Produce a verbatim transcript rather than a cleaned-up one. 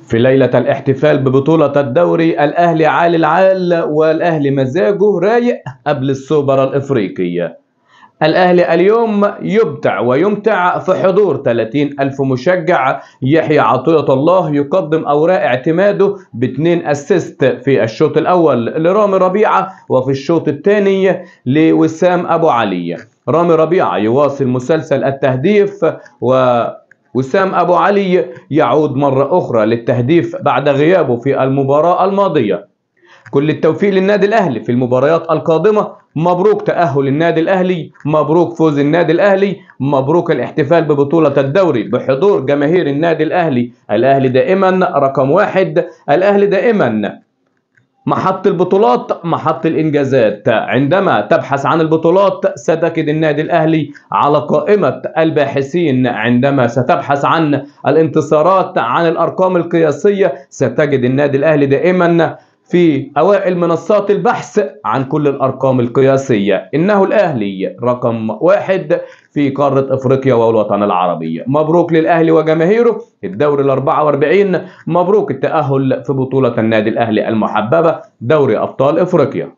في ليلة الاحتفال ببطولة الدوري، الأهلي عالي العال والأهلي مزاجه رايق قبل السوبر الإفريقي. الأهلي اليوم يبدع ويمتع في حضور ثلاثين ألف مشجع. يحيى عطية الله يقدم أوراق اعتماده باثنين أسيست في الشوط الأول لرامي ربيعة، وفي الشوط الثاني لوسام أبو علي. رامي ربيعة يواصل مسلسل التهديف، و وسام أبو علي يعود مرة أخرى للتهديف بعد غيابه في المباراة الماضية. كل التوفيق للنادي الأهلي في المباريات القادمة. مبروك تأهل النادي الأهلي، مبروك فوز النادي الأهلي، مبروك الاحتفال ببطولة الدوري بحضور جماهير النادي الأهلي. الأهلي دائما رقم واحد، الأهلي دائما محط البطولات، محط الإنجازات. عندما تبحث عن البطولات ستجد النادي الأهلي على قائمة الباحثين. عندما ستبحث عن الانتصارات، عن الأرقام القياسية، ستجد النادي الأهلي دائما في أوائل منصات البحث عن كل الأرقام القياسية. إنه الأهلي رقم واحد في قارة أفريقيا والوطن العربي. مبروك للأهلي وجماهيره الدوري الأربعة وأربعين، مبروك التأهل في بطولة النادي الأهلي المحببة دوري أبطال أفريقيا.